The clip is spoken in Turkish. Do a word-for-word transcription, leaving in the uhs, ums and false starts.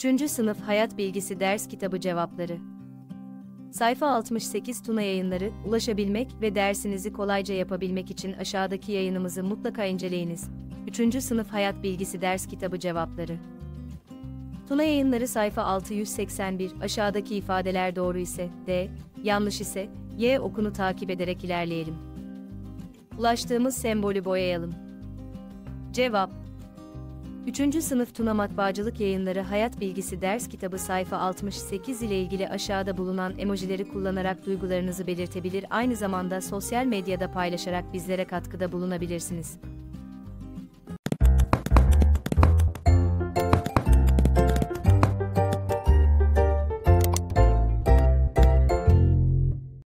üçüncü Sınıf Hayat Bilgisi Ders Kitabı Cevapları. Sayfa altmış sekiz Tuna Yayınları, ulaşabilmek ve dersinizi kolayca yapabilmek için aşağıdaki yayınımızı mutlaka inceleyiniz. üçüncü Sınıf Hayat Bilgisi Ders Kitabı Cevapları. Tuna Yayınları sayfa altı yüz seksen bir, aşağıdaki ifadeler doğru ise D, yanlış ise Y okunu takip ederek ilerleyelim. Ulaştığımız sembolü boyayalım. Cevap: üçüncü Sınıf Tuna Matbaacılık Yayınları Hayat Bilgisi Ders Kitabı sayfa altmış sekiz ile ilgili aşağıda bulunan emojileri kullanarak duygularınızı belirtebilir, aynı zamanda sosyal medyada paylaşarak bizlere katkıda bulunabilirsiniz.